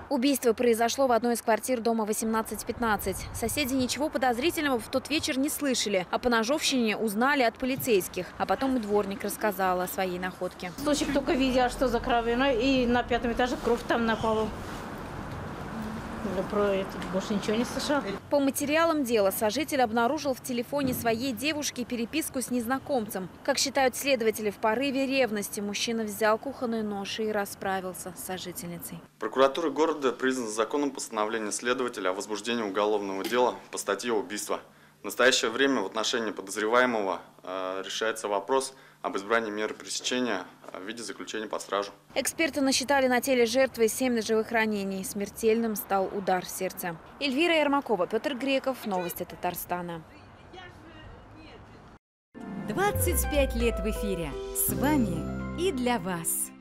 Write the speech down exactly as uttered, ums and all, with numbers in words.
Убийство произошло в одной из квартир дома восемнадцать пятнадцать. Соседи ничего подозрительного в тот вечер не слышали. О поножовщине узнали от полицейских. А потом и дворник рассказал о своей находке. Случай только видел, что за кровиной, и на пятом этаже кровь там на полу. Про это больше ничего не слышал. По материалам дела сожитель обнаружил в телефоне своей девушки переписку с незнакомцем. Как считают следователи, в порыве ревности мужчина взял кухонный нож и расправился с сожительницей. Прокуратура города признана законом постановление следователя о возбуждении уголовного дела по статье убийства. В настоящее время в отношении подозреваемого э, решается вопрос об избрании меры пресечения в виде заключения под стражу. Эксперты насчитали на теле жертвы семь ножевых ранений. Смертельным стал удар в сердце. Эльвира Ермакова, Петр Греков. Новости Татарстана. двадцать пять лет в эфире. С вами и для вас.